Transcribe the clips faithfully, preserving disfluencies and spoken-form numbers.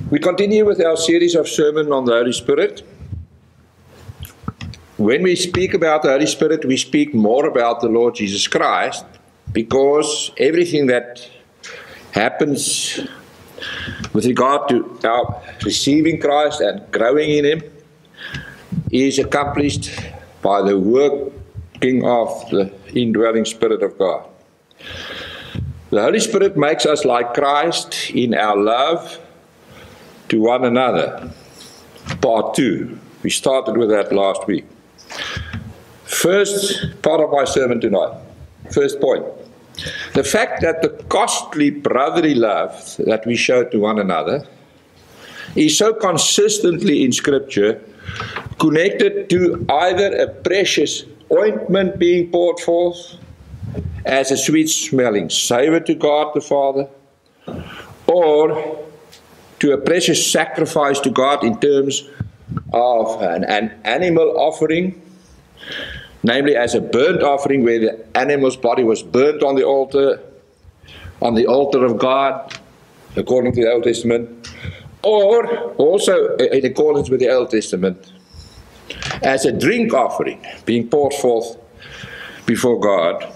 We continue with our series of sermons on the Holy Spirit. When we speak about the Holy Spirit, we speak more about the Lord Jesus Christ, because everything that happens with regard to our receiving Christ and growing in Him is accomplished by the working of the indwelling Spirit of God. The Holy Spirit makes us like Christ in our love to one another. Part two. We started with that last week. First part of my sermon tonight. First point. The fact that the costly brotherly love that we show to one another is so consistently in Scripture connected to either a precious ointment being poured forth as a sweet-smelling savor to God the Father, or to a precious sacrifice to God in terms of an, an animal offering, namely as a burnt offering where the animal's body was burnt on the altar, on the altar of God, according to the Old Testament, or also in accordance with the Old Testament, as a drink offering being poured forth before God,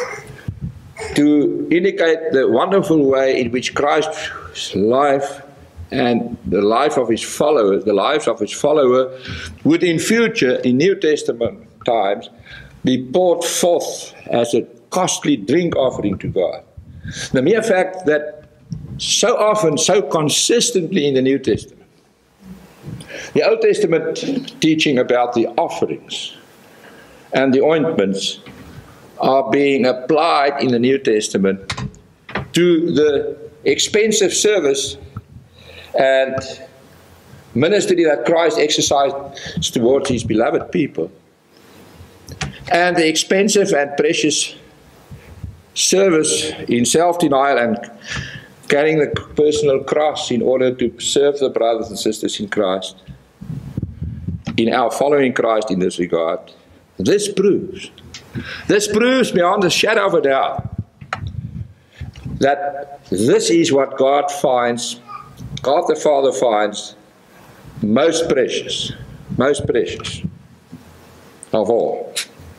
to indicate the wonderful way in which Christ's life and the life of his followers, the lives of his follower, would in future, in New Testament times, be poured forth as a costly drink offering to God. The mere fact that so often, so consistently in the New Testament, the Old Testament teaching about the offerings and the ointments are being applied in the New Testament to the expensive service and ministry that Christ exercised towards his beloved people, and the expensive and precious service in self-denial and carrying the personal cross in order to serve the brothers and sisters in Christ, in our following Christ in this regard. This proves, this proves beyond a shadow of a doubt that this is what God finds, God the Father finds most precious, most precious of all.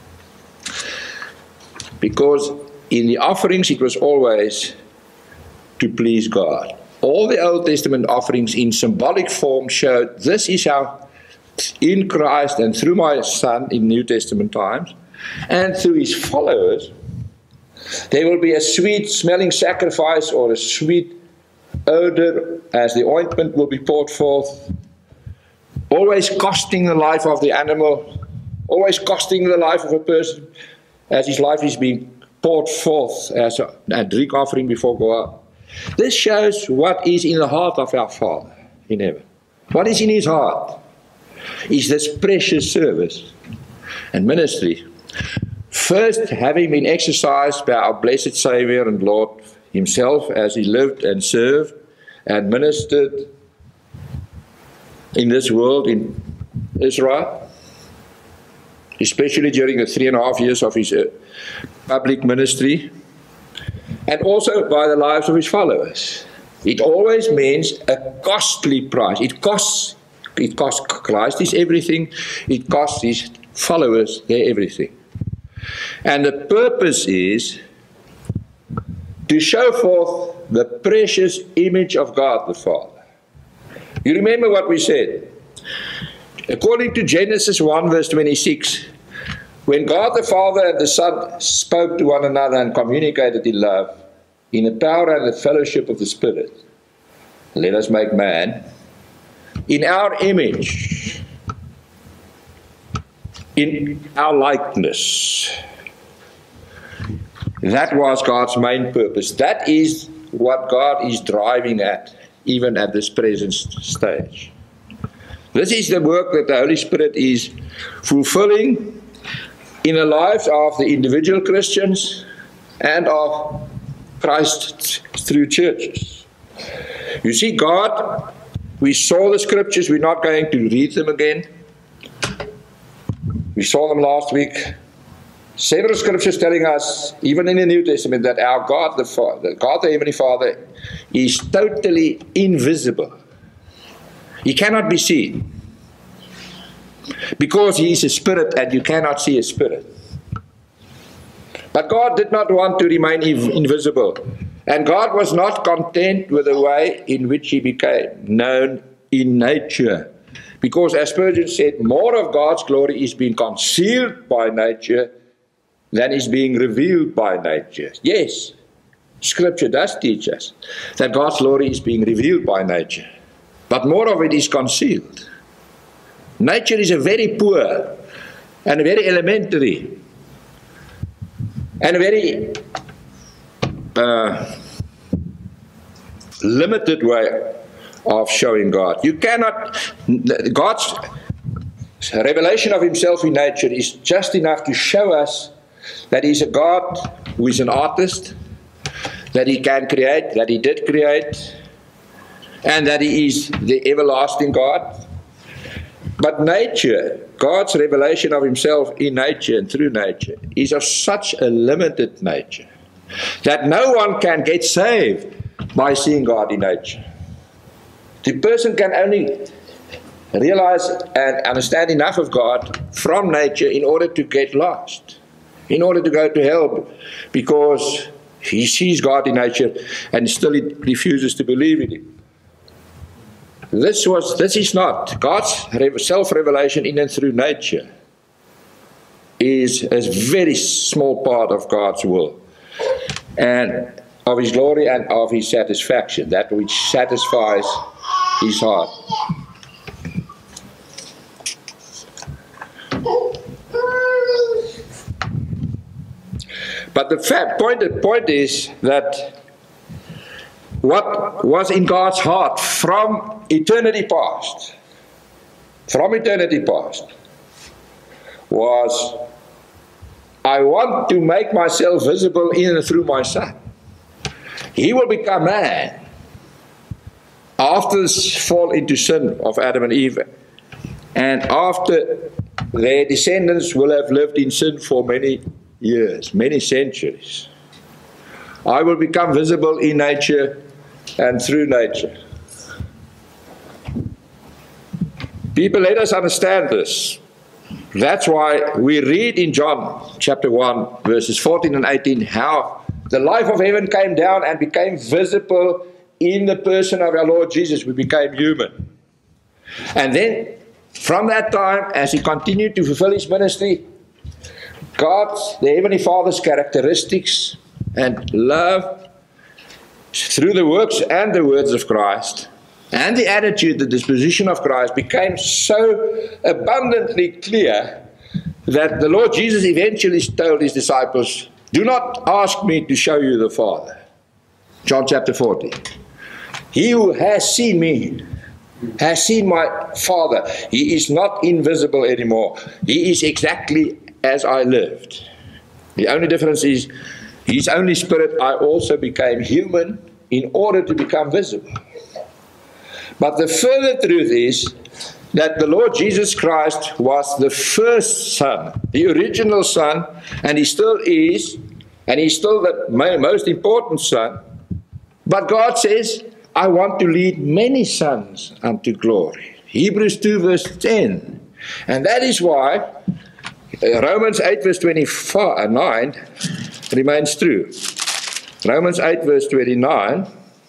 Because in the offerings it was always to please God. All the Old Testament offerings in symbolic form showed this is how in Christ and through my Son in New Testament times and through his followers there will be a sweet smelling sacrifice or a sweet odor as the ointment will be poured forth, always costing the life of the animal, always costing the life of a person as his life is being poured forth as a, a drink offering before God. This shows what is in the heart of our Father in heaven. What is in his heart is this precious service and ministry, first having been exercised by our blessed Savior and Lord himself as he lived and served and ministered in this world in Israel, especially during the three and a half years of his uh, public ministry, and also by the lives of his followers. It always means a costly price. It costs, it costs Christ his everything, it costs his followers their everything. And the purpose is to show forth the precious image of God the Father. You remember what we said? According to Genesis one verse twenty-six, when God the Father and the Son spoke to one another and communicated in love, in the power and the fellowship of the Spirit, let us make man in our image, in our likeness. That was God's main purpose. That is what God is driving at, even at this present stage. This is the work that the Holy Spirit is fulfilling in the lives of the individual Christians and of Christ through churches. You see, God, we saw the scriptures, we're not going to read them again. We saw them last week. Several scriptures telling us, even in the New Testament, that our God, the Father, God the Heavenly Father, is totally invisible. He cannot be seen. Because he is a spirit and you cannot see a spirit. But God did not want to remain inv- invisible. And God was not content with the way in which he became known in nature. Because as Spurgeon said, more of God's glory is being concealed by nature than is being revealed by nature. Yes, Scripture does teach us that God's glory is being revealed by nature. But more of it is concealed. Nature is a very poor and a very elementary and a very uh, limited way of showing God. You cannot, God's revelation of himself in nature is just enough to show us that he's a God who is an artist, that he can create, that he did create, and that he is the everlasting God. But nature, God's revelation of himself in nature and through nature, is of such a limited nature that no one can get saved by seeing God in nature. The person can only realize and understand enough of God from nature in order to get lost, in order to go to hell, because he sees God in nature and still refuses to believe in him. This was, this is not. God's self-revelation in and through nature is a very small part of God's will and of his glory and of his satisfaction, that which satisfies his heart. But the fact, point, the point is that what was in God's heart from eternity past, from eternity past, was, I want to make myself visible in and through my Son. He will become man after this fall into sin of Adam and Eve, and after their descendants will have lived in sin for many years, many centuries. I will become visible in nature and through nature. People, let us understand this. That's why we read in John chapter one, verses fourteen and eighteen, how the life of heaven came down and became visible in the person of our Lord Jesus. We became human. And then, from that time, as he continued to fulfill his ministry, God's, the Heavenly Father's characteristics and love through the works and the words of Christ and the attitude, the disposition of Christ became so abundantly clear that the Lord Jesus eventually told his disciples, do not ask me to show you the Father. John chapter fourteen. He who has seen me has seen my Father. He is not invisible anymore. He is exactly as I lived. The only difference is his only spirit, I also became human in order to become visible. But the further truth is that the Lord Jesus Christ was the first Son, the original Son, and he still is, and he's still the most important Son. But God says, I want to lead many sons unto glory. Hebrews two verse ten. And that is why Romans eight verse twenty-nine remains true. Romans eight verse twenty-nine,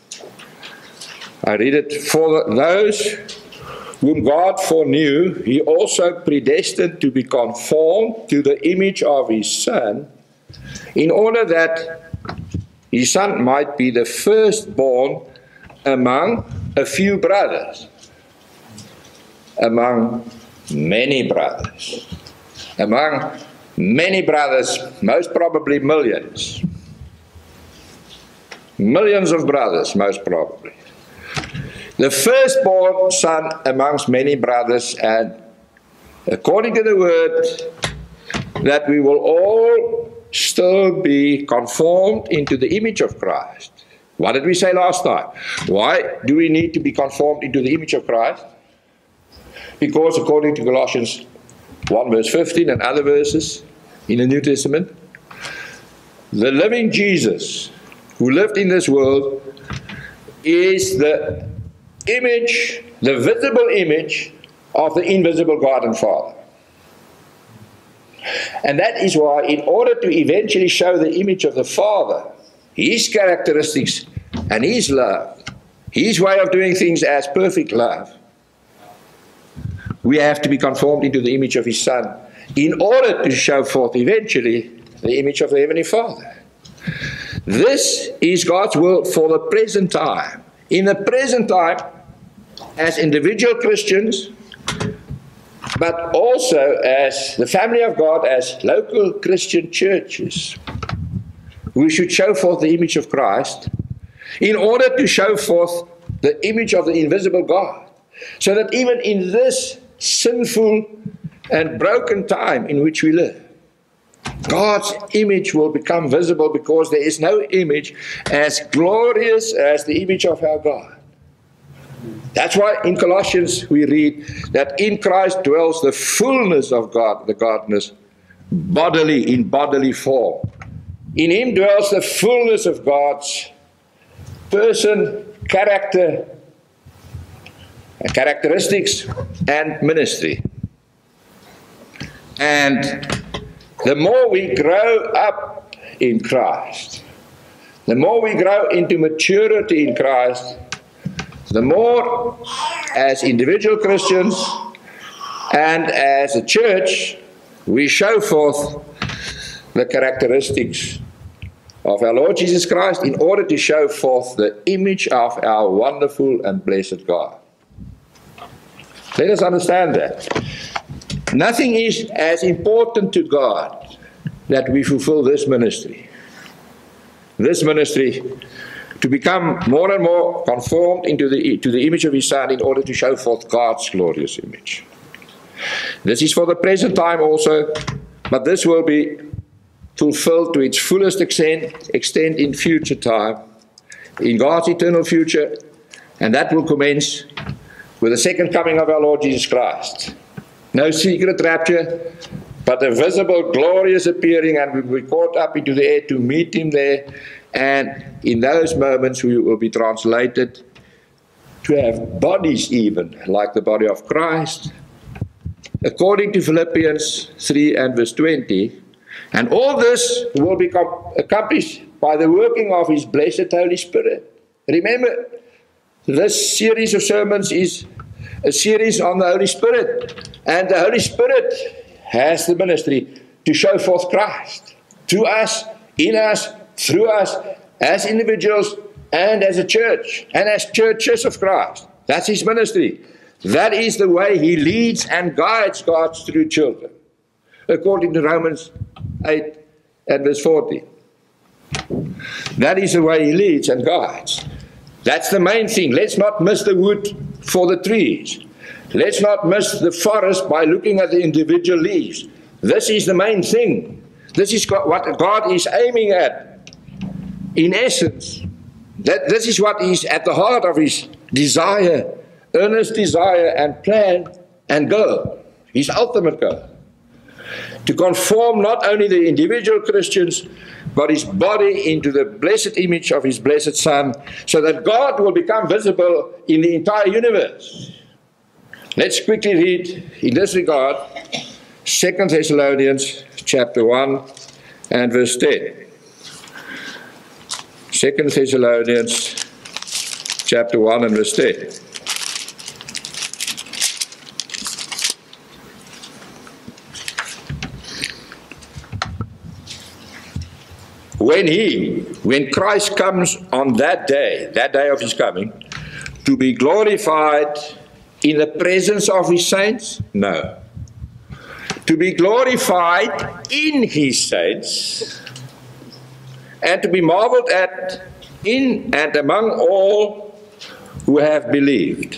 I read it, for those whom God foreknew, he also predestined to be conformed to the image of his Son, in order that his Son might be the firstborn among a few brothers, among many brothers, among many brothers, most probably millions, millions of brothers, most probably. The firstborn son amongst many brothers, and according to the word, that we will all still be conformed into the image of Christ. What did we say last time? Why do we need to be conformed into the image of Christ? Because according to Colossians one verse fifteen and other verses in the New Testament, the living Jesus who lived in this world is the image, the visible image of the invisible God and Father. And that is why, in order to eventually show the image of the Father, His characteristics and His love, His way of doing things as perfect love, we have to be conformed into the image of His Son in order to show forth eventually the image of the Heavenly Father. This is God's will for the present time. In the present time, as individual Christians, but also as the family of God, as local Christian churches, we should show forth the image of Christ in order to show forth the image of the invisible God, so that even in this sinful and broken time in which we live, God's image will become visible, because there is no image as glorious as the image of our God. That's why in Colossians we read that in Christ dwells the fullness of God, the Godness, bodily, in bodily form. In Him dwells the fullness of God's person, character, characteristics, and ministry. And the more we grow up in Christ, the more we grow into maturity in Christ, the more, as individual Christians and as a church, we show forth the characteristics of our Lord Jesus Christ in order to show forth the image of our wonderful and blessed God. Let us understand that. Nothing is as important to God that we fulfill this ministry. This ministry to become more and more conformed into the, to the image of His Son in order to show forth God's glorious image. This is for the present time also, but this will be fulfilled to its fullest extent, extent in future time, in God's eternal future, and that will commence with the second coming of our Lord Jesus Christ. No secret rapture, but a visible, glorious appearing, and we will be caught up into the air to meet Him there. And in those moments we will be translated to have bodies even like the body of Christ, according to Philippians three and verse twenty. And all this will be accomplished by the working of His blessed Holy Spirit. Remember, this series of sermons is a series on the Holy Spirit. And the Holy Spirit has the ministry to show forth Christ to us, in us, through us, as individuals and as a church, and as churches of Christ. That's His ministry. That is the way He leads and guides God's true children, according to Romans eight and verse forty. That is the way He leads and guides. That's the main thing. Let's not miss the wood for the trees. Let's not miss the forest by looking at the individual leaves. This is the main thing. This is what God is aiming at. In essence, that this is what is at the heart of His desire, earnest desire and plan and goal, His ultimate goal. To conform not only the individual Christians, but His body into the blessed image of His blessed Son, so that God will become visible in the entire universe. Let's quickly read in this regard Second Thessalonians chapter one and verse ten. Second Thessalonians chapter one and verse ten. When He, when Christ comes on that day, that day of His coming, to be glorified in the presence of His saints? No. To be glorified in His saints, and to be marveled at in and among all who have believed.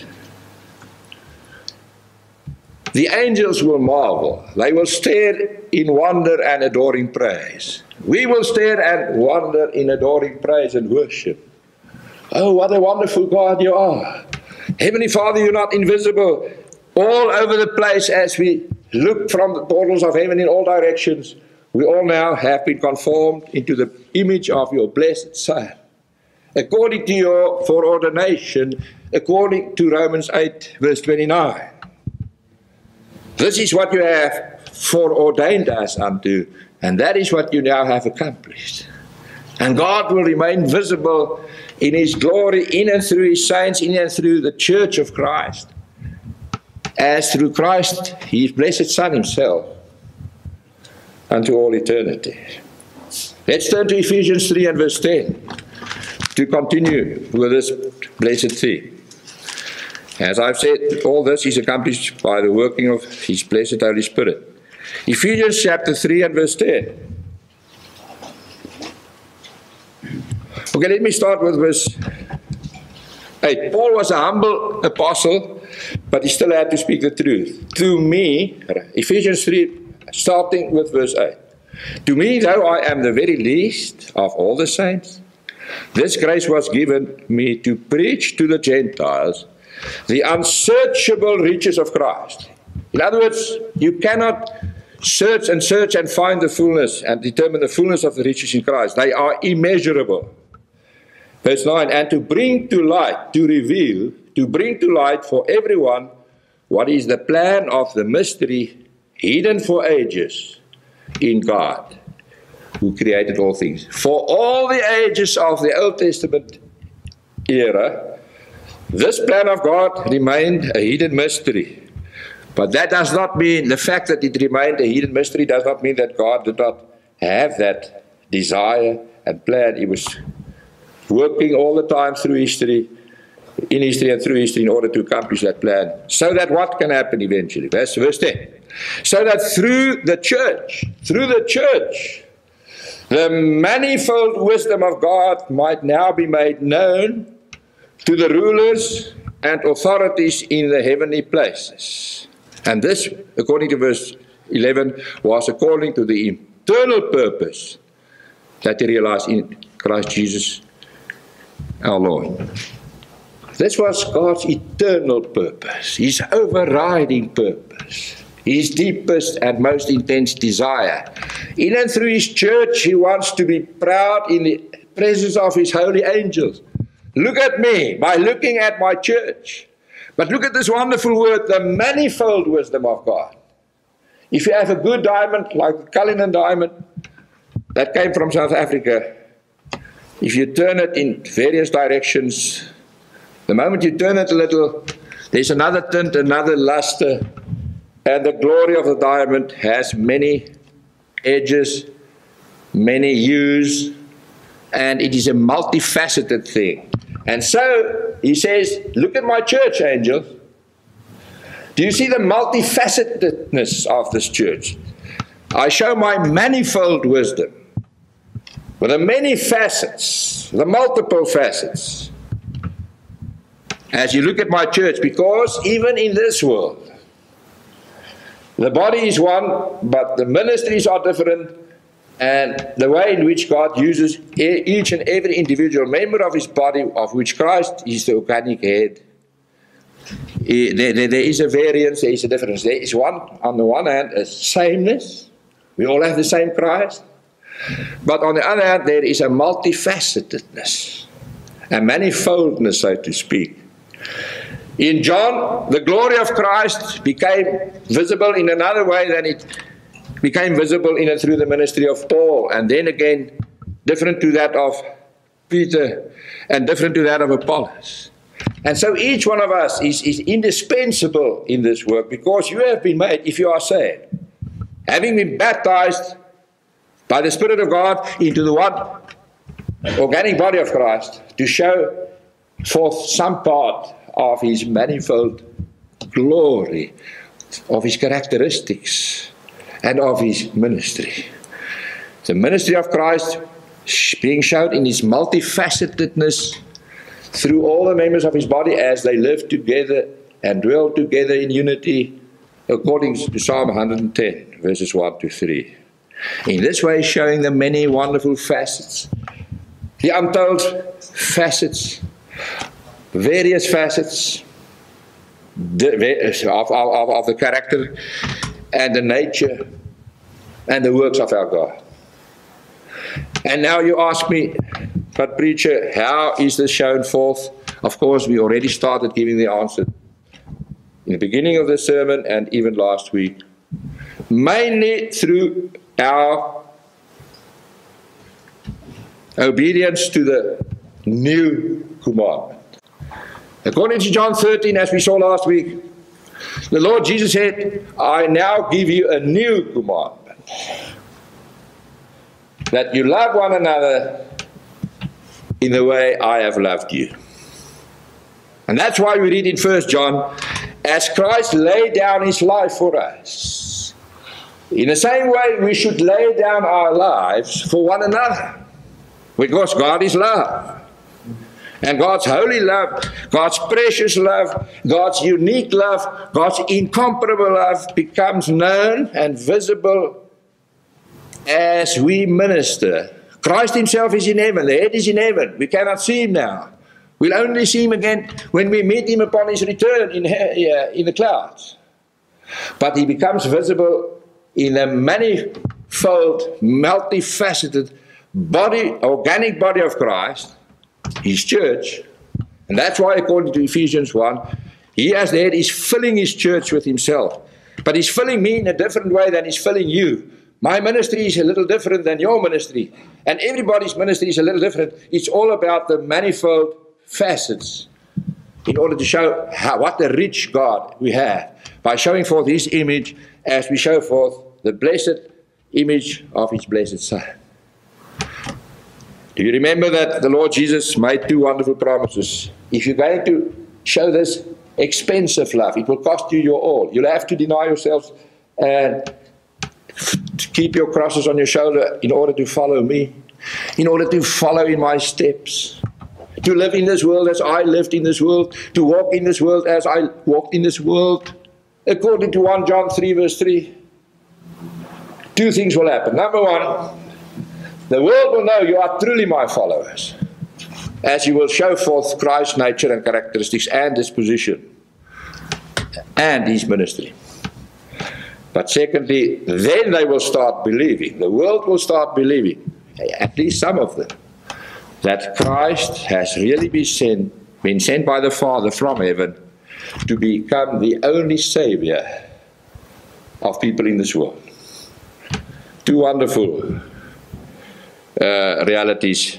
The angels will marvel. They will stare in wonder and adoring praise. We will stare and wonder in adoring praise and worship. Oh, what a wonderful God You are. Heavenly Father, You're not invisible. All over the place as we look from the portals of heaven in all directions, we all now have been conformed into the image of Your blessed Son, according to Your foreordination according to Romans eight, verse twenty-nine. This is what you have foreordained us unto, and that is what you now have accomplished. And God will remain visible in His glory in and through His saints, in and through the church of Christ, as through Christ, His blessed Son Himself, unto all eternity. Let's turn to Ephesians three and verse ten to continue with this blessed theme. As I've said, all this is accomplished by the working of His blessed Holy Spirit. Ephesians chapter three and verse ten. Okay, let me start with verse eight. Paul was a humble apostle, but he still had to speak the truth. To me, Ephesians three, starting with verse eight. To me, though I am the very least of all the saints, this grace was given me to preach to the Gentiles the unsearchable riches of Christ. In other words, you cannot search and search and find the fullness and determine the fullness of the riches in Christ. They are immeasurable. Verse nine, and to bring to light, to reveal, to bring to light for everyone what is the plan of the mystery hidden for ages in God, who created all things. For all the ages of the Old Testament era, this plan of God remained a hidden mystery. But that does not mean, the fact that it remained a hidden mystery does not mean that God did not have that desire and plan. He was working all the time through history, in history and through history in order to accomplish that plan. So that what can happen eventually? Verse, verse ten. So that through the church, through the church, the manifold wisdom of God might now be made known to the rulers and authorities in the heavenly places. And this, according to verse eleven, was according to the eternal purpose that He realized in Christ Jesus our Lord. This was God's eternal purpose, His overriding purpose, His deepest and most intense desire. In and through His church, He wants to be proud in the presence of His holy angels. Look at me by looking at my church. But look at this wonderful word, the manifold wisdom of God. If you have a good diamond, like the Cullinan diamond, that came from South Africa, if you turn it in various directions, the moment you turn it a little, there's another tint, another luster, and the glory of the diamond has many edges, many hues, and it is a multifaceted thing. And so, he says, look at my church, angels. Do you see the multifacetedness of this church? I show my manifold wisdom, with the many facets, the multiple facets, as you look at my church, because even in this world, the body is one, but the ministries are different, and the way in which God uses each and every individual member of His body, of which Christ is the organic head, there, there, there is a variance, there is a difference. There is one, on the one hand, a sameness. We all have the same Christ. But on the other hand, there is a multifacetedness, a manifoldness, so to speak. In John, the glory of Christ became visible in another way than it became visible in and through the ministry of Paul, and then again different to that of Peter and different to that of Apollos. And so each one of us is, is indispensable in this work, because you have been made, if you are saved, having been baptized by the Spirit of God into the one organic body of Christ, to show forth some part of His manifold glory, of His characteristics, and of His ministry. The ministry of Christ being shown in His multifacetedness through all the members of His body as they live together and dwell together in unity, according to Psalm one hundred ten, verses one to three. In this way, showing the many wonderful facets, the untold facets, various facets of, of, of the character and the nature and the works of our God. And now you ask me, but preacher, how is this shown forth Of course, we already started giving the answer in the beginning of the sermon and even last week. Mainly through our obedience to the new commandment. According to John thirteen, as we saw last week, the Lord Jesus said, I now give you a new commandment. That you love one another in the way I have loved you. And that's why we read in First John, as Christ laid down his life for us, in the same way we should lay down our lives for one another. Because God is love. And God's holy love, God's precious love, God's unique love, God's incomparable love becomes known and visible as we minister. Christ himself is in heaven, the head is in heaven. We cannot see him now. We'll only see him again when we meet him upon his return in, uh, in the clouds. But he becomes visible in a manifold, multifaceted body, organic body of Christ, his church. And that's why, according to Ephesians one, he as the head is filling his church with himself. But he's filling me in a different way than he's filling you. My ministry is a little different than your ministry. And everybody's ministry is a little different. It's all about the manifold facets in order to show how, what a rich God we have by showing forth his image as we show forth the blessed image of his blessed Son. Do you remember that the Lord Jesus made two wonderful promises? If you're going to show this expensive love, it will cost you your all. You'll have to deny yourselves and to keep your crosses on your shoulder in order to follow me, in order to follow in my steps, to live in this world as I lived in this world, to walk in this world as I walked in this world. According to First John three verse three, two things will happen. Number one, the world will know you are truly my followers, as you will show forth Christ's nature and characteristics and disposition and his ministry. But secondly, then they will start believing, the world will start believing, at least some of them, that Christ has really been sent, been sent by the Father from heaven to become the only Savior of people in this world. Two wonderful Uh, realities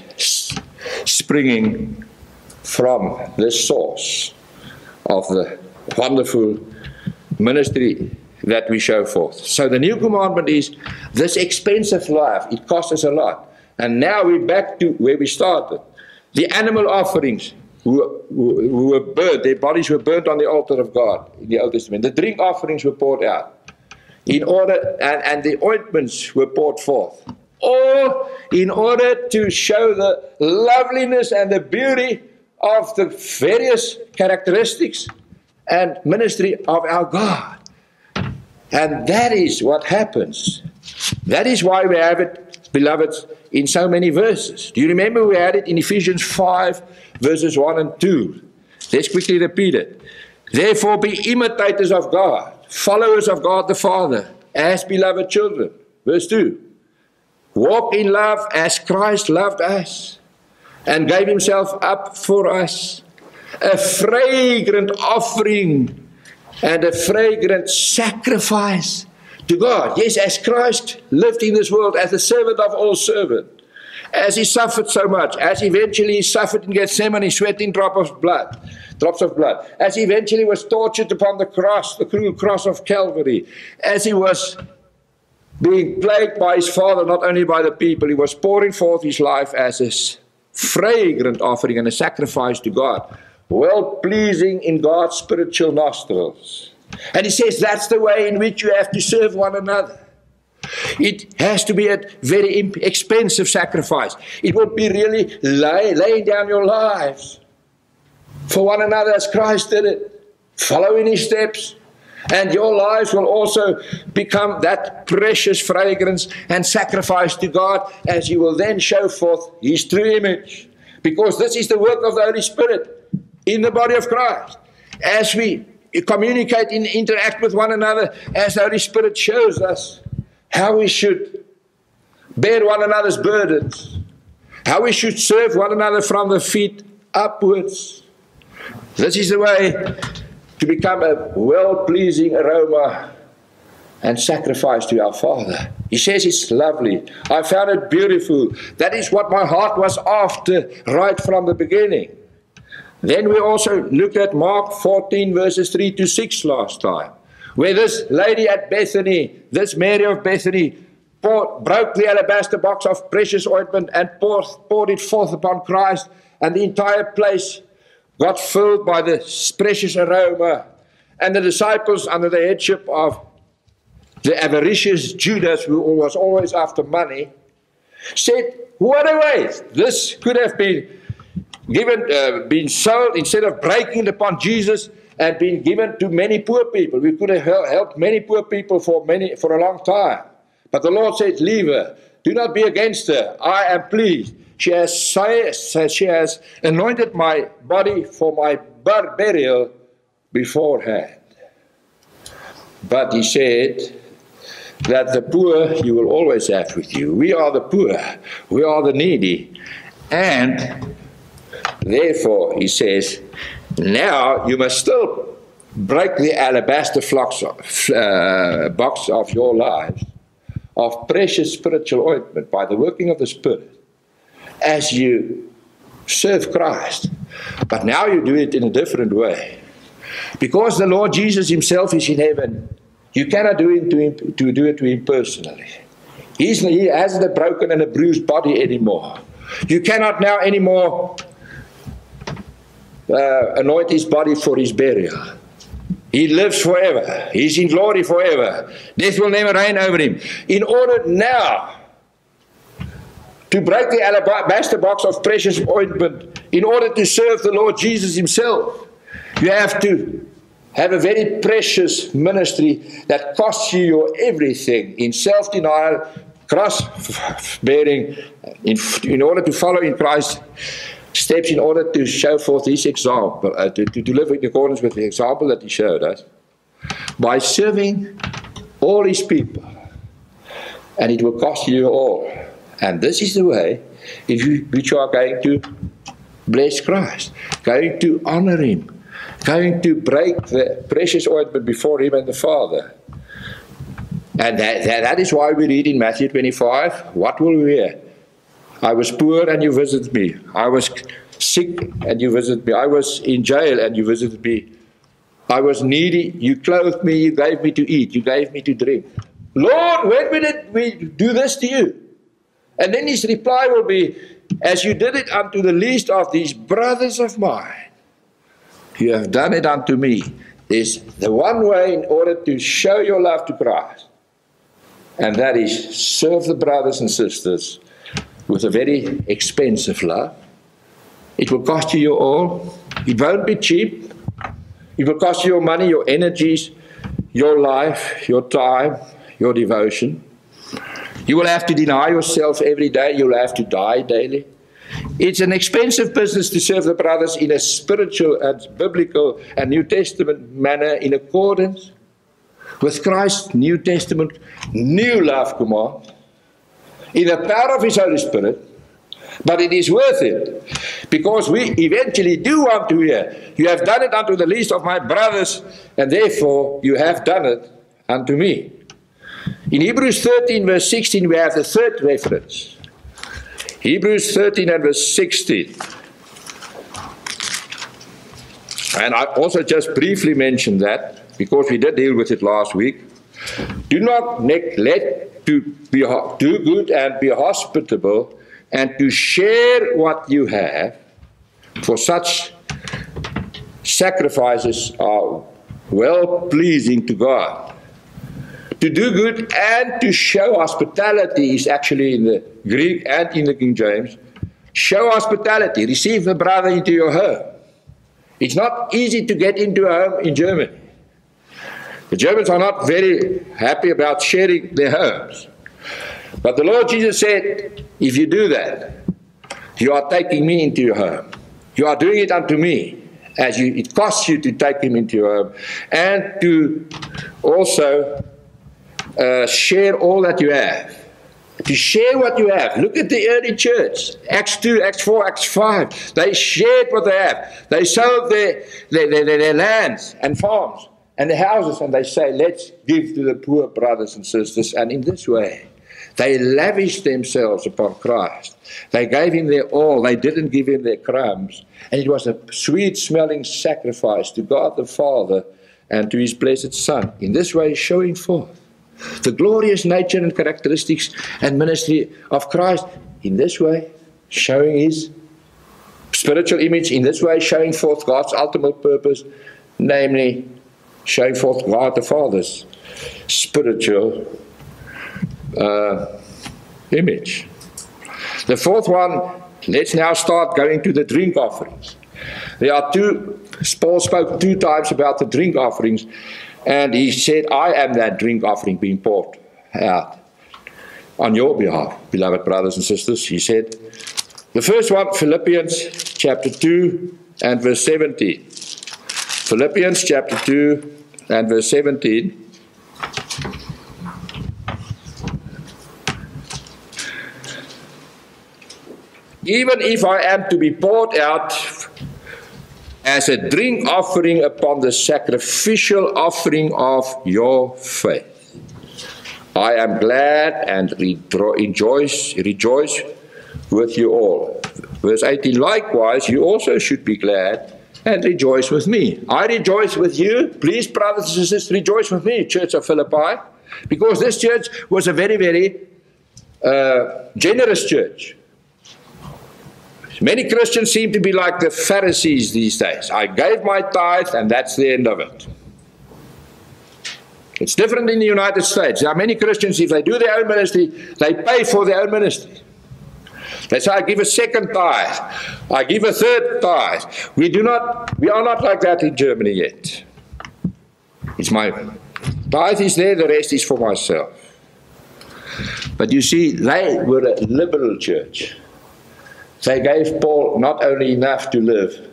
springing from the source of the wonderful ministry that we show forth. So the new commandment is this expensive life. It costs us a lot. And now we're back to where we started. The animal offerings who, who, who were burnt, their bodies were burnt on the altar of God in the Old Testament. The drink offerings were poured out in order, and, and the ointments were poured forth. All in order to show the loveliness and the beauty of the various characteristics and ministry of our God. And that is what happens. That is why we have it, beloved, in so many verses. Do you remember we had it in Ephesians five, verses one and two? Let's quickly repeat it. Therefore be imitators of God, followers of God the Father, as beloved children. Verse two. Walk in love as Christ loved us and gave himself up for us, a fragrant offering and a fragrant sacrifice to God. Yes, as Christ lived in this world as the servant of all servants, as he suffered so much, as eventually he suffered in Gethsemane, sweating drops of blood, drops of blood, as he eventually was tortured upon the cross, the cruel cross of Calvary, as he was being plagued by his Father, not only by the people, he was pouring forth his life as a fragrant offering and a sacrifice to God, well-pleasing in God's spiritual nostrils. And he says that's the way in which you have to serve one another. It has to be a very expensive sacrifice. It would be really lay, laying down your lives for one another as Christ did it, following his steps. And your lives will also become that precious fragrance and sacrifice to God as you will then show forth his true image. Because this is the work of the Holy Spirit in the body of Christ. As we communicate and interact with one another, as the Holy Spirit shows us how we should bear one another's burdens, how we should serve one another from the feet upwards, This is the way to become a well-pleasing aroma and sacrifice to our Father. He says it's lovely. I found it beautiful. That is what my heart was after right from the beginning. Then we also looked at Mark fourteen verses three to six last time, where this lady at Bethany, this Mary of Bethany, poured, broke the alabaster box of precious ointment and poured, poured it forth upon Christ, and the entire place got filled by the precious aroma. And the disciples, under the headship of the avaricious Judas, who was always after money, said, what a waste! This could have been given, uh, been sold instead of breaking it upon Jesus and been given to many poor people. We could have helped many poor people for many for a long time. But the Lord said, leave her. Do not be against her. I am pleased. She has, she has anointed my body for my burial beforehand. But he said that the poor you will always have with you. We are the poor. We are the needy. And therefore, he says, now you must still break the alabaster flocks, uh, box of your lives of precious spiritual ointment by the working of the Spirit as you serve Christ. But now you do it in a different way. Because the Lord Jesus himself is in heaven, you cannot do it to, him, to do it to him personally. He's, he hasn't a broken and a bruised body anymore. You cannot now anymore uh, anoint his body for his burial. He lives forever. He's in glory forever. Death will never reign over him. In order now to break the alabaster box of precious ointment, in order to serve the Lord Jesus himself, you have to have a very precious ministry that costs you your everything in self-denial, cross-bearing, in, in order to follow in Christ's steps, in order to show forth his example, uh, to, to, to live in accordance with the example that he showed us, by serving all his people. And it will cost you all. And this is the way in which you are going to bless Christ, going to honor him, going to break the precious ointment before him and the Father. And that, that, that is why we read in Matthew twenty-five, what will we hear? I was poor and you visited me. I was sick and you visited me. I was in jail and you visited me. I was needy. You clothed me. You gave me to eat. You gave me to drink. Lord, when did we do this to you? And then his reply will be, as you did it unto the least of these brothers of mine, you have done it unto me. There's the one way in order to show your love to Christ. And that is serve the brothers and sisters with a very expensive love. It will cost you your all. It won't be cheap. It will cost you your money, your energies, your life, your time, your devotion. You will have to deny yourself every day. You will have to die daily. It's an expensive business to serve the brothers in a spiritual and biblical and New Testament manner in accordance with Christ's New Testament, new love command, in the power of his Holy Spirit. But it is worth it, because we eventually do want to hear, you have done it unto the least of my brothers, and therefore you have done it unto me. In Hebrews thirteen verse sixteen we have the third reference. Hebrews thirteen and verse sixteen. And I also just briefly mentioned that, because we did deal with it last week. Do not neglect to be, do good and be hospitable, and to share what you have, for such sacrifices are well-pleasing to God. To do good and to show hospitality is actually in the Greek and in the King James. Show hospitality. Receive the brother into your home. It's not easy to get into a home in Germany. The Germans are not very happy about sharing their homes. But the Lord Jesus said, if you do that, you are taking me into your home. You are doing it unto me, as you, it costs you to take him into your home, and to also uh, share all that you have. To share what you have. Look at the early church. Acts two, Acts four, Acts five. They shared what they have. They sold their, their, their, their, their lands and farms and the houses, and they say, let's give to the poor brothers and sisters. And in this way, they lavished themselves upon Christ. They gave him their all. They didn't give him their crumbs. And it was a sweet-smelling sacrifice to God the Father and to his blessed Son. In this way, showing forth the glorious nature and characteristics and ministry of Christ. In this way, showing his spiritual image. In this way, showing forth God's ultimate purpose, namely, showing forth God the Father's spiritual uh, image. The fourth one, let's now start going to the drink offerings. There are two, Paul spoke two times about the drink offerings, and he said, I am that drink offering being poured out on your behalf, beloved brothers and sisters. He said, the first one, Philippians chapter two and verse seventeen. Philippians chapter two and verse seventeen. Even if I am to be poured out as a drink offering upon the sacrificial offering of your faith, I am glad and rejoice, rejoice with you all. Verse eighteen, likewise, you also should be glad and rejoice with me. I rejoice with you. Please, brothers and sisters, rejoice with me, Church of Philippi, because this church was a very, very uh, generous church. Many Christians seem to be like the Pharisees these days. I gave my tithe and that's the end of it. It's different in the United States. There are many Christians, if they do their own ministry, they pay for their own ministry. They say, I give a second tithe. I give a third tithe. We do not, we are not like that in Germany yet. It's my tithe is there, the rest is for myself. But you see, they were a liberal church. They gave Paul not only enough to live,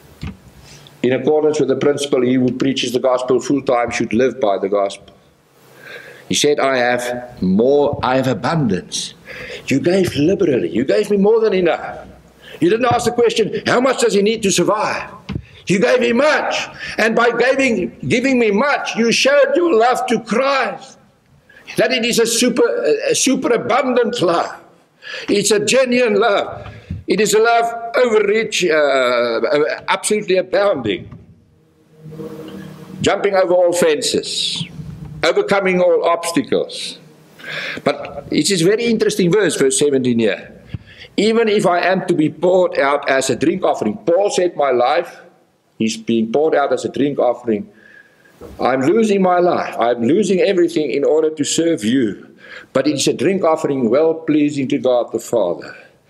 in accordance with the principle, he who preaches the gospel full time should live by the gospel. He said, I have more, I have abundance. You gave liberally. You gave me more than enough. You didn't ask the question, how much does he need to survive? You gave me much. And by giving, giving me much, you showed your love to Christ. That it is a super, a super abundant love. It's a genuine love. It is a love overreach, uh, absolutely abounding. Jumping over all fences. Overcoming all obstacles. But it is a very interesting verse, verse seventeen here. Even if I am to be poured out as a drink offering. Paul said my life is being poured out as a drink offering. I'm losing my life. I'm losing everything in order to serve you. But it is a drink offering well pleasing to God the Father.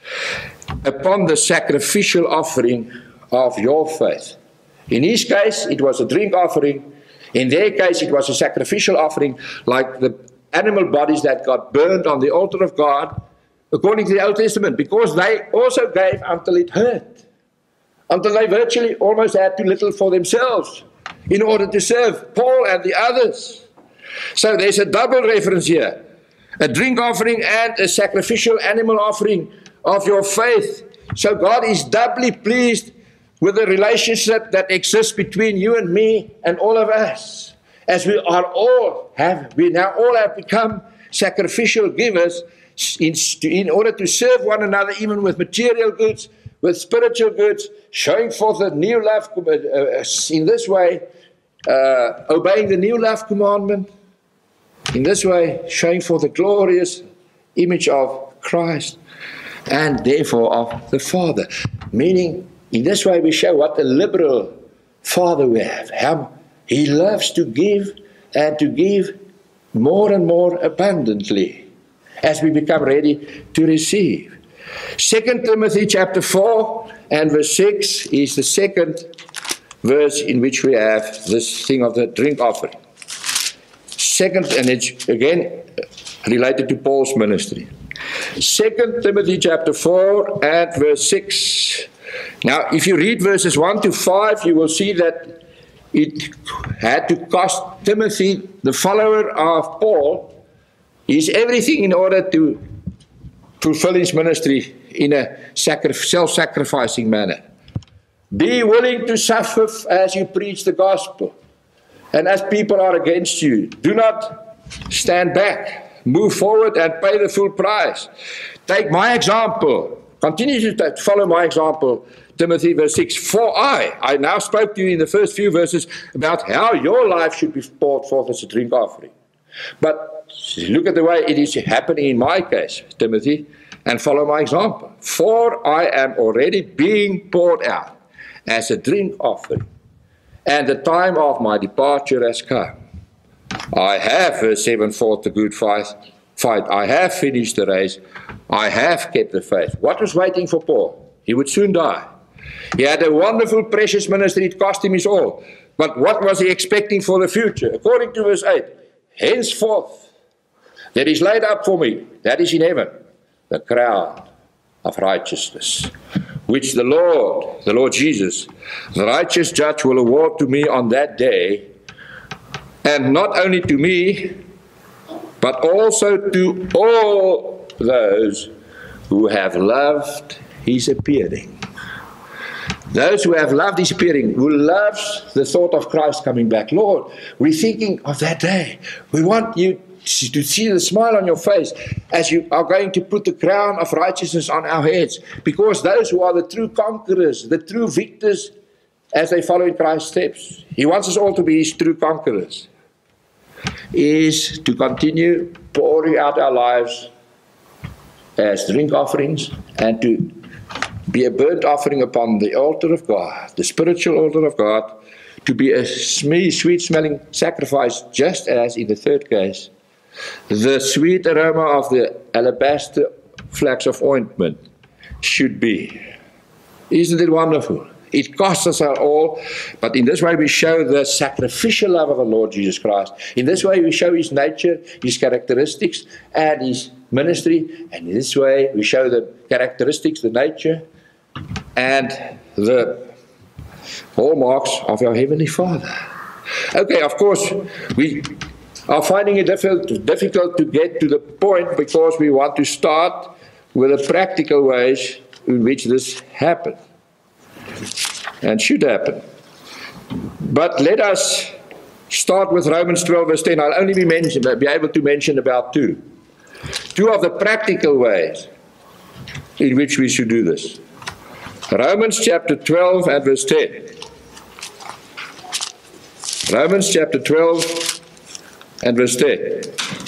Upon the sacrificial offering of your faith. In his case, it was a drink offering. In their case, it was a sacrificial offering, like the animal bodies that got burned on the altar of God, according to the Old Testament, because they also gave until it hurt, until they virtually almost had too little for themselves in order to serve Paul and the others. So there's a double reference here, a drink offering and a sacrificial animal offering of your faith. So God is doubly pleased with the relationship that exists between you and me and all of us. As we are all have, we now all have become sacrificial givers in, in order to serve one another, even with material goods, with spiritual goods, showing forth a new love uh, in this way, uh, obeying the new love commandment. In this way, showing forth the glorious image of Christ and therefore of the Father. Meaning, in this way we show what a liberal Father we have. How He loves to give and to give more and more abundantly as we become ready to receive. Second Timothy chapter four and verse six is the second verse in which we have this thing of the drink offering. Second, and it's again related to Paul's ministry. Second Timothy chapter four and verse six. Now, if you read verses one to five, you will see that it had to cost Timothy, the follower of Paul, his everything in order to fulfill his ministry in a sacri- self-sacrificing manner. Be willing to suffer as you preach the gospel. And as people are against you, do not stand back. Move forward and pay the full price. Take my example. Continue to follow my example. Timothy verse six. For I, I now spoke to you in the first few verses about how your life should be poured forth as a drink offering. But look at the way it is happening in my case, Timothy, and follow my example. For I am already being poured out as a drink offering, and the time of my departure has come. I have, verse seven, fought the good fight. Fight. I have finished the race. I have kept the faith. What was waiting for Paul? He would soon die. He had a wonderful, precious ministry. It cost him his all. But what was he expecting for the future? According to verse eight, henceforth there is laid up for me, that is in heaven, the crown of righteousness, which the Lord, the Lord Jesus, the righteous judge, will award to me on that day, and not only to me, but also to all those who have loved his appearing. Those who have loved his appearing, who loves the thought of Christ coming back. Lord, we're thinking of that day. We want you to see the smile on your face as you are going to put the crown of righteousness on our heads. Because those who are the true conquerors, the true victors, as they follow in Christ's steps, he wants us all to be his true conquerors, is to continue pouring out our lives as drink offerings and to be a burnt offering upon the altar of God, the spiritual altar of God, to be a sweet-smelling sacrifice, just as in the third case, the sweet aroma of the alabaster flax of ointment should be. Isn't it wonderful? It costs us our all, but in this way we show the sacrificial love of the Lord Jesus Christ. In this way we show his nature, his characteristics, and his ministry. And in this way we show the characteristics, the nature, and the hallmarks of our Heavenly Father. Okay, of course, we are finding it difficult, difficult to get to the point because we want to start with the practical ways in which this happens and should happen. But let us start with Romans twelve verse ten. I'll only be, mention, be able to mention about two. Two of the practical ways in which we should do this. Romans chapter twelve and verse ten. Romans chapter twelve and verse ten.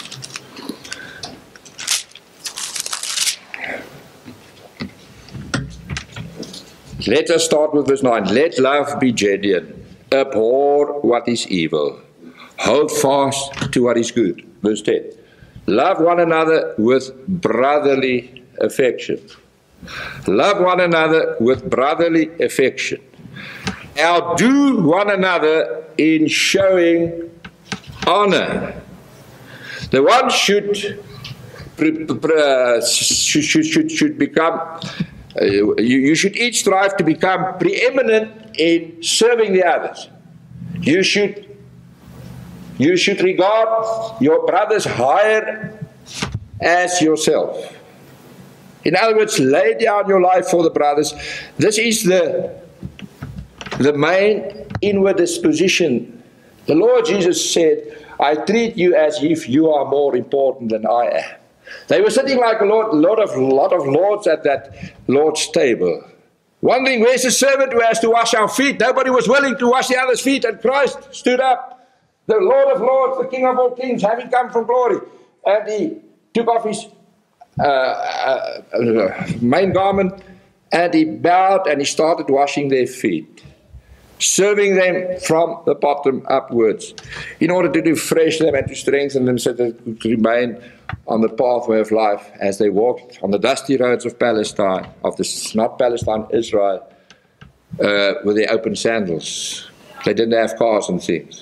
Let us start with verse nine. Let love be genuine. Abhor what is evil. Hold fast to what is good. Verse ten. Love one another with brotherly affection. Love one another with brotherly affection. Outdo one another in showing honor. The one should, pre, pre, uh, should, should, should, should become, uh, you, you should each strive to become preeminent in serving the others. You should, you should regard your brothers higher as yourself. In other words, lay down your life for the brothers. This is the, the main inward disposition. The Lord Jesus said, I treat you as if you are more important than I am. They were sitting like a lot, lot, of, lot of lords at that Lord's table, wondering, where's the servant who has to wash our feet? Nobody was willing to wash the other's feet, and Christ stood up, the Lord of lords, the King of all kings, having come from glory, and he took off his Uh, uh, uh, main garment, and he bowed and he started washing their feet, serving them from the bottom upwards, in order to refresh them and to strengthen them so that they could remain on the pathway of life as they walked on the dusty roads of Palestine, of this, not Palestine, Israel, uh, with their open sandals. They didn't have cars and things.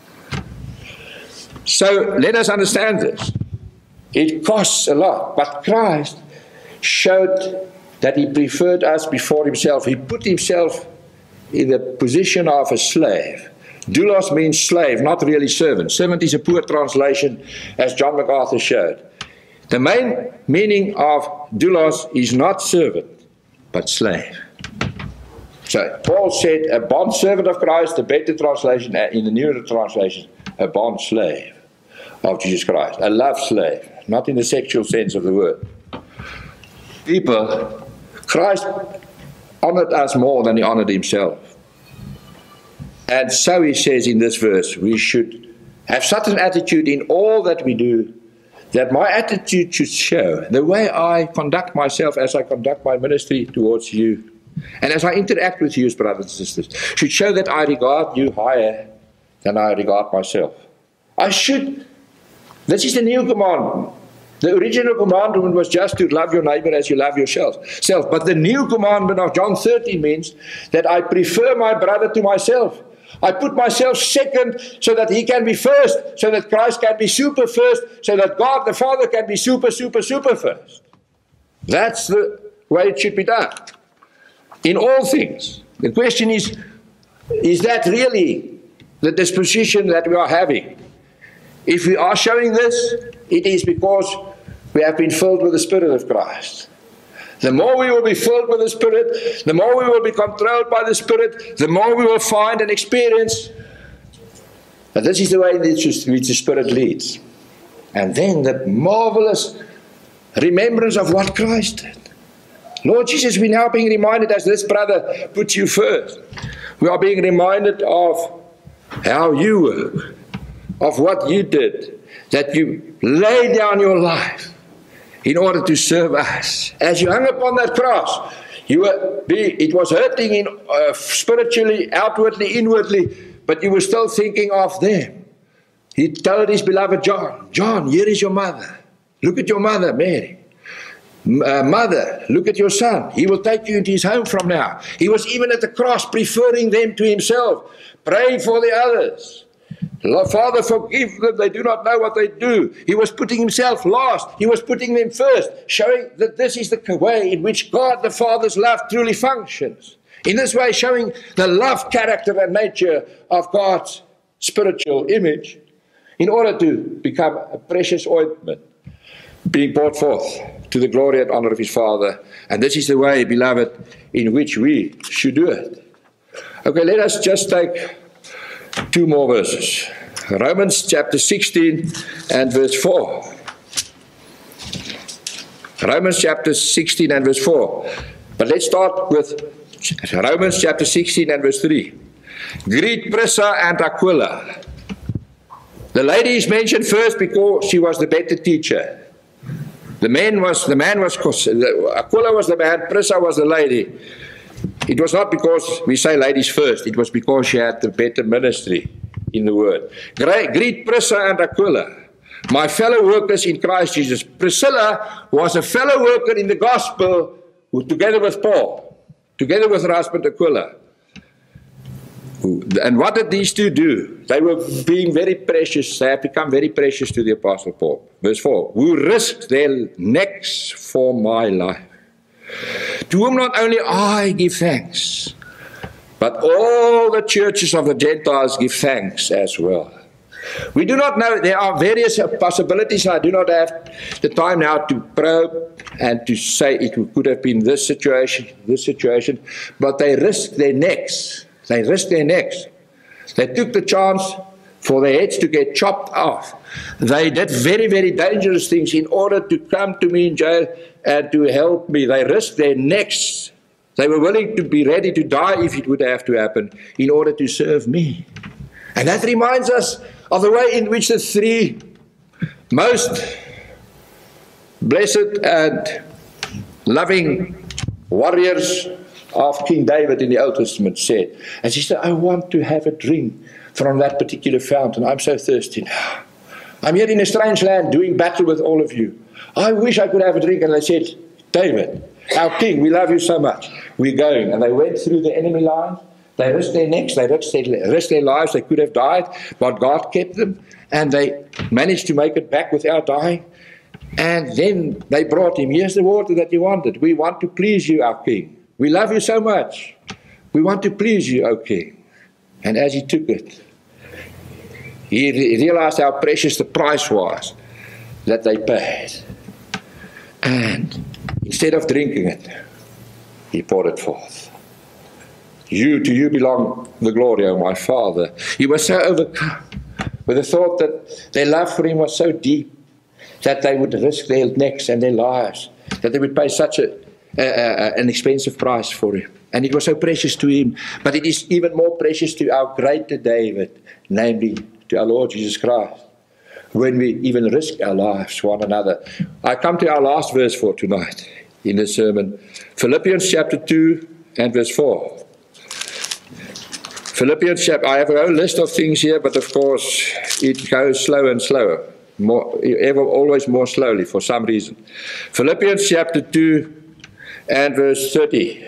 So let us understand this. It costs a lot, but Christ showed that he preferred us before himself. He put himself in the position of a slave. Doulos means slave, not really servant. Servant is a poor translation, as John MacArthur showed. The main meaning of doulos is not servant, but slave. So Paul said a bond servant of Christ, the better translation in the newer translation, a bond slave of Jesus Christ, a love slave, not in the sexual sense of the word. People, Christ honored us more than he honored himself. And so he says in this verse, we should have such an attitude in all that we do, that my attitude should show the way I conduct myself as I conduct my ministry towards you, and as I interact with you as brothers and sisters, should show that I regard you higher than I regard myself. I should, this is the new commandment. The original commandment was just to love your neighbor as you love yourself. Self. But the new commandment of John thirteen means that I prefer my brother to myself. I put myself second so that he can be first, so that Christ can be super first, so that God the Father can be super, super, super first. That's the way it should be done. In all things. The question is, is that really the disposition that we are having? If we are showing this, it is because we have been filled with the Spirit of Christ. The more we will be filled with the Spirit, the more we will be controlled by the Spirit, the more we will find and experience that this is the way in which the Spirit leads. And then the marvelous remembrance of what Christ did. Lord Jesus, we're now being reminded as this brother put you first. We are being reminded of how you work, of what you did, that you laid down your life in order to serve us. As you hung upon that cross, you were be, it was hurting in, uh, spiritually, outwardly, inwardly, but you were still thinking of them. He told his beloved John, John, here is your mother. Look at your mother, Mary. Uh, mother, look at your son. He will take you into his home from now. He was even at the cross preferring them to himself, praying for the others. Father, forgive them, they do not know what they do. He was putting himself last. He was putting them first, showing that this is the way in which God the Father's love truly functions. In this way, showing the love, character, and nature of God's spiritual image in order to become a precious ointment being brought forth to the glory and honor of his Father. And this is the way, beloved, in which we should do it. Okay, let us just take two more verses. Romans chapter sixteen and verse four. Romans chapter sixteen and verse four. But let's start with Romans chapter sixteen and verse three. Greet Prisca and Aquila. The lady is mentioned first because she was the better teacher. The man was, the man was, Aquila was the man, Prisca was the lady. It was not because we say ladies first, it was because she had the better ministry in the word. Greet Prisca and Aquila, my fellow workers in Christ Jesus. Priscilla was a fellow worker in the gospel together with Paul, together with her husband Aquila. And what did these two do? They were being very precious. They have become very precious to the Apostle Paul. Verse four, who risked their necks for my life. To whom not only I give thanks, but all the churches of the Gentiles give thanks as well. We do not know, there are various possibilities. I do not have the time now to probe and to say it could have been this situation, this situation, but they risked their necks. They risked their necks. They took the chance for their heads to get chopped off. They did very, very dangerous things in order to come to me in jail and to help me. They risked their necks. They were willing to be ready to die if it would have to happen in order to serve me. And that reminds us of the way in which the three most blessed and loving warriors of King David in the Old Testament said, as he said, I want to have a drink from that particular fountain. I'm so thirsty now. I'm here in a strange land doing battle with all of you. I wish I could have a drink. And they said, David, our king, we love you so much. We're going. And they went through the enemy lines. They risked their necks. They risked their, risked their lives. They could have died, but God kept them. And they managed to make it back without dying. And then they brought him, here's the water that you wanted. We want to please you, our king. We love you so much. We want to please you, O king. And as he took it, he re realized how precious the price was that they paid. And instead of drinking it, he poured it forth. You, to you belong the glory, O my Father. He was so overcome with the thought that their love for him was so deep that they would risk their necks and their lives, that they would pay such a, a, a, an expensive price for him. And it was so precious to him. But it is even more precious to our greater David, namely to our Lord Jesus Christ, when we even risk our lives for one another. I come to our last verse for tonight in the sermon. Philippians chapter two and verse four. Philippians chapter, I have a whole list of things here, but of course it goes slower and slower. More, ever, always more slowly for some reason. Philippians chapter two and verse thirty.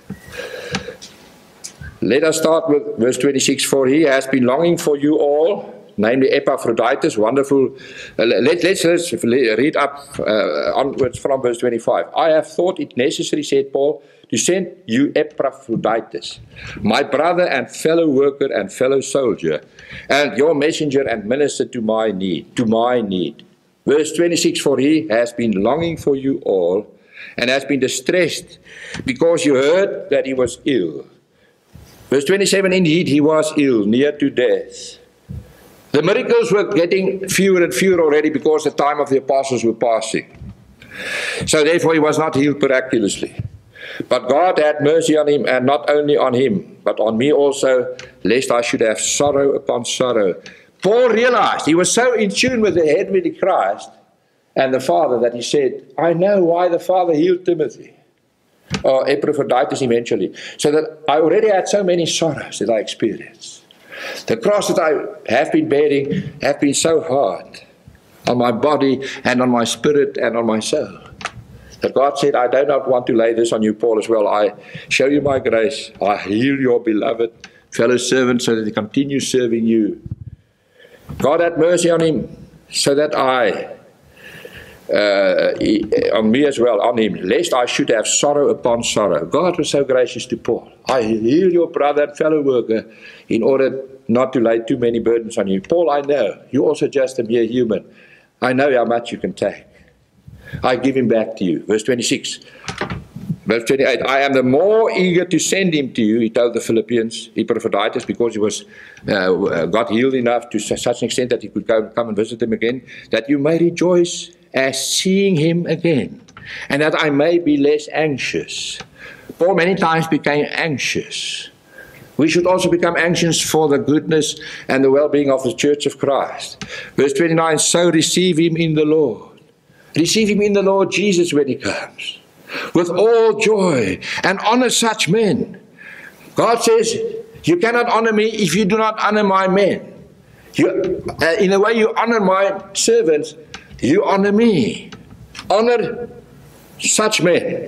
Let us start with verse twenty-six. For he has been longing for you all, namely Epaphroditus, wonderful. Uh, let, let's, let's read up uh, onwards from verse twenty-five. I have thought it necessary, said Paul, to send you Epaphroditus, my brother and fellow worker and fellow soldier, and your messenger and minister to my need, to my need. Verse twenty-six, for he has been longing for you all, and has been distressed, because you heard that he was ill. Verse twenty-seven, indeed he was ill, near to death. The miracles were getting fewer and fewer already, because the time of the apostles were passing. So therefore he was not healed miraculously. But God had mercy on him, and not only on him, but on me also, lest I should have sorrow upon sorrow. Paul realized, he was so in tune with the heavenly Christ and the Father, that he said, I know why the Father healed Timothy, or Epaphroditus eventually, so that I already had so many sorrows that I experienced. The cross that I have been bearing have been so hard on my body and on my spirit and on my soul, that God said, I do not want to lay this on you, Paul, as well. I show you my grace. I heal your beloved fellow servant so that he continues serving you. God had mercy on him so that I, uh, he, on me as well, on him, lest I should have sorrow upon sorrow. God was so gracious to Paul. I heal your brother and fellow worker in order not to lay too many burdens on you. Paul, I know, you're also just a mere human. I know how much you can take. I give him back to you. Verse twenty-six. Verse twenty-eight. I am the more eager to send him to you, he told the Philippians, Epaphroditus, because he was uh, got healed enough to such an extent that he could go, come and visit him again, that you may rejoice as seeing him again, and that I may be less anxious. Paul many times became anxious. We should also become anxious for the goodness and the well-being of the church of Christ. Verse twenty-nine. So receive him in the Lord. Receive him in the Lord Jesus when he comes, with all joy, and honor such men. God says, you cannot honor me if you do not honor my men. You, uh, in the way you honor my servants, you honor me. Honor such men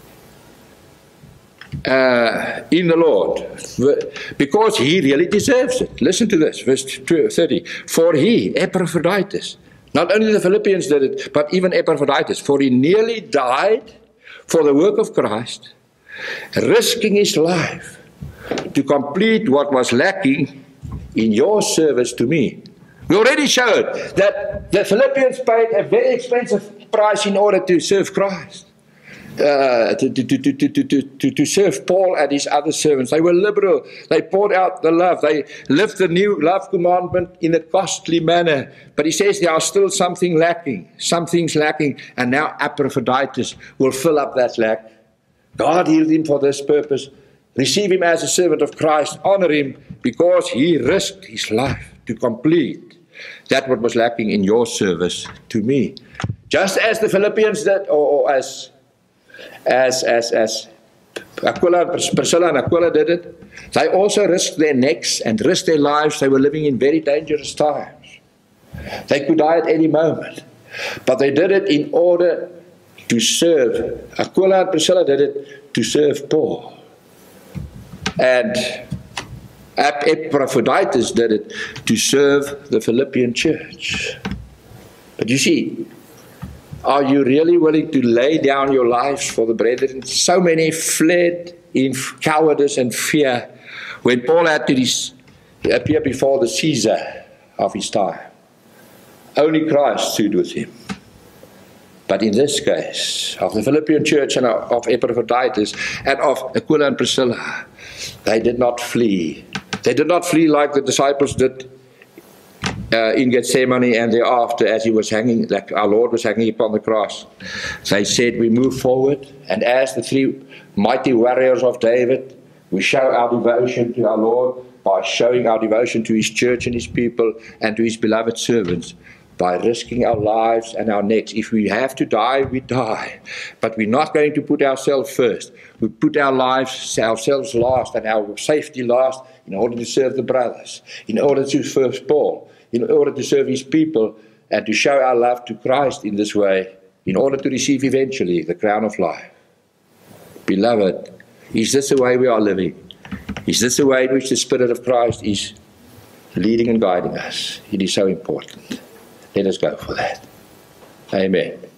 uh, in the Lord, because he really deserves it. Listen to this, verse thirty. For he, Epaphroditus, not only the Philippians did it, but even Epaphroditus, for he nearly died for the work of Christ, risking his life to complete what was lacking in your service to me. We already showed that the Philippians paid a very expensive price in order to serve Christ, uh, to, to, to, to, to, to, to serve Paul and his other servants. They were liberal. They poured out the love. They lived the new love commandment in a costly manner. But he says there are still something lacking. Something's lacking. And now Epaphroditus will fill up that lack. God healed him for this purpose. Receive him as a servant of Christ. Honor him because he risked his life to complete that what was lacking in your service to me. Just as the Philippians did, or, or as As, as, as Aquila, Priscilla and Aquila did it, they also risked their necks and risked their lives. They were living in very dangerous times. They could die at any moment. But they did it in order to serve. Aquila and Priscilla did it to serve Paul. And Epaphroditus did it to serve the Philippian church. But you see, are you really willing to lay down your lives for the brethren? So many fled in cowardice and fear when Paul had to appear before the Caesar of his time. Only Christ stood with him. But in this case, of the Philippian church and of Epaphroditus and of Aquila and Priscilla, they did not flee. They did not flee like the disciples did uh, in Gethsemane and thereafter as he was hanging, like our Lord was hanging upon the cross. They said, we move forward, and as the three mighty warriors of David, we show our devotion to our Lord by showing our devotion to his church and his people and to his beloved servants, by risking our lives and our necks. If we have to die, we die. But we're not going to put ourselves first. We put our lives, ourselves last, and our safety last in order to serve the brothers, in order to serve Paul, in order to serve his people, and to show our love to Christ in this way, in order to receive eventually the crown of life. Beloved, is this the way we are living? Is this the way in which the Spirit of Christ is leading and guiding us? It is so important. Let us go for that. Amen.